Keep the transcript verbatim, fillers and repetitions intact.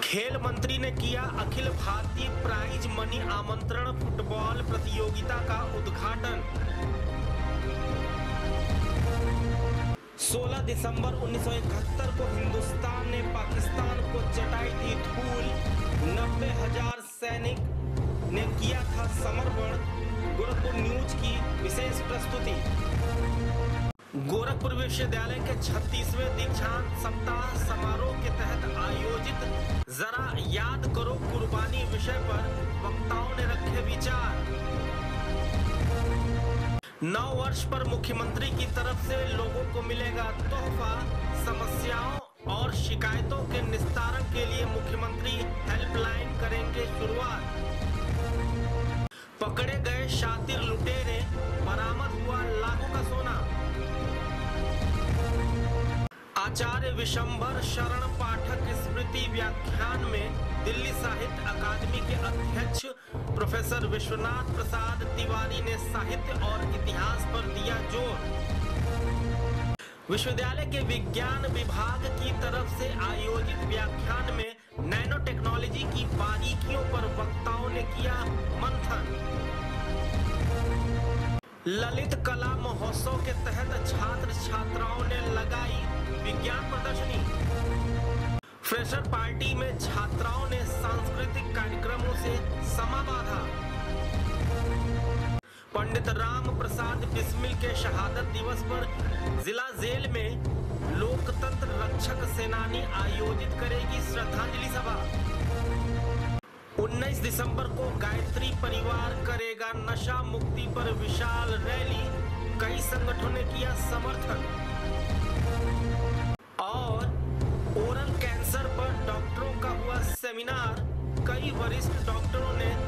खेल मंत्री ने किया अखिल भारतीय प्राइज मनी आमंत्रण फुटबॉल प्रतियोगिता का उद्घाटन। सोलह दिसंबर उन्नीस सौ इकहत्तर को हिंदुस्तान ने पाकिस्तान को चटाई थी धूल। नब्बे हजार सैनिक ने किया था समर्पण। गोरखपुर न्यूज की विशेष प्रस्तुति। गोरखपुर विश्वविद्यालय के छत्तीसवें दीक्षांत सप्ताह समारोह के तहत आयोजित जरा याद करो कुर्बानी विषय पर वक्ताओं ने रखे विचार। नौ वर्ष पर मुख्यमंत्री की तरफ से लोगों को मिलेगा तोहफा। समस्याओं और शिकायतों के निस्तारण के लिए मुख्यमंत्री हेल्पलाइन करेंगे शुरुआत। पकड़े गए शातिर लुटेरे, बरामद हुआ लाखों का सोना। आचार्य विशंभर शरण पाठक स्मृति व्याख्यान में दिल्ली साहित्य अकादमी के अध्यक्ष प्रोफेसर विश्वनाथ प्रसाद तिवारी ने साहित्य और इतिहास पर दिया जोर। विश्वविद्यालय के विज्ञान विभाग की तरफ से आयोजित व्याख्यान में नैनो टेक्नोलॉजी की बारीकियों पर वक्ताओं ने किया मंथन। ललित कला महोत्सव के तहत छात्र छात्राओं ने लगाई विज्ञान प्रदर्शनी। फ्रेशर पार्टी में छात्राओं ने सांस्कृतिक कार्यक्रमों से समा बांधा। पंडित राम प्रसाद बिस्मिल के शहादत दिवस पर जिला जेल में लोकतंत्र रक्षक सेनानी आयोजित करेगी श्रद्धांजलि सभा। उन्नीस दिसंबर को गायत्री परिवार करेगा नशा मुक्ति पर विशाल रैली। कई संगठनों ने किया समर्थन। और ओरल कैंसर पर डॉक्टरों का हुआ सेमिनार। कई वरिष्ठ डॉक्टरों ने